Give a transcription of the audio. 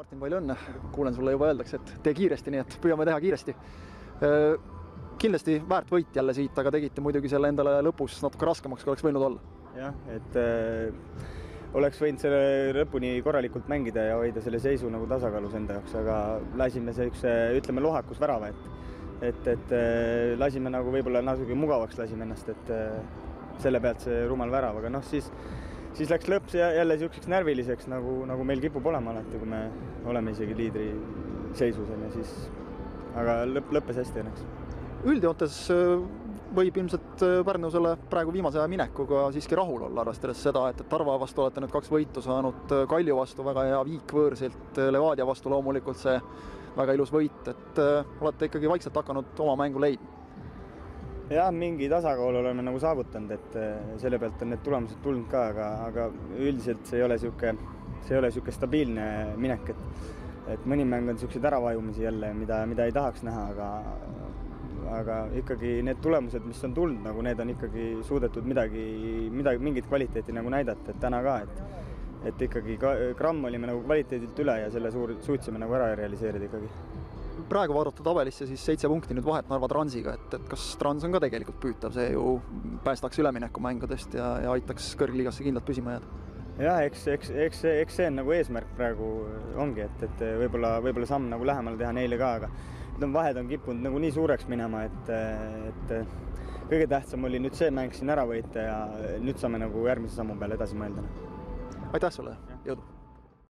Martin, palju õnne. Kuulen sulle juba öeldakse, et tee kiiresti, nii et püüame teha kiiresti. Kindlasti väärt võit jälle siit, aga tegite muidugi selle endale lõpus natuke raskemaks, kui oleks võinud olla. Jah, et oleks võinud selle lõpuni korralikult mängida ja hoida selle seisu nagu tasakaalus enda jaoks, aga lasime see üks, ütleme, lohakus värava, et lasime nagu võib-olla natuke mugavaks lasime ennast, et selle pealt see rumal värav, aga noh, siis läks lõps jälle niisuguseks närviliseks, nagu meil kipub olema alati, kui me oleme isegi liidri seisus, siis, aga lõppes hästi õnneks. Üldjoontes võib ilmselt Pärnusele praegu viimase aja minekuga siiski rahul olla, arvestades seda, et Tarva vastu olete nüüd 2 võitu saanud, Kalju vastu väga hea viik võõrsilt, Levadia vastu loomulikult see väga ilus võit, et olete ikkagi vaikselt hakanud oma mängu leidma. Jah, mingi tasakaal oleme nagu saavutanud, et selle pealt on need tulemused tulnud ka, aga üldiselt see ei ole niisugune stabiilne minek, et mõni mäng on niisuguseid äravajumisi jälle, mida ei tahaks näha, aga ikkagi need tulemused, mis on tulnud, nagu need on ikkagi suudetud mingit kvaliteeti nagu näidata, et täna ka, et ikkagi gramm olime nagu kvaliteedilt üle ja selle suutsime nagu ära realiseerida ikkagi. Praegu vaadata tabelisse siis 7 punkti nüüd vahet Narva Transiga, et kas Trans on ka tegelikult püütav, see ju päästaks ülemineku mängudest ja aitaks kõrgliigasse kindlalt püsima jääda? Jah, eks see on nagu eesmärk praegu ongi, et võib-olla samm nagu lähemale teha neile ka, aga vahed on kippunud nagu nii suureks minema, et kõige tähtsam oli nüüd see mäng siin ära võita ja nüüd saame nagu järgmise sammu peale edasi mõelda. Aitäh sulle, jõudu!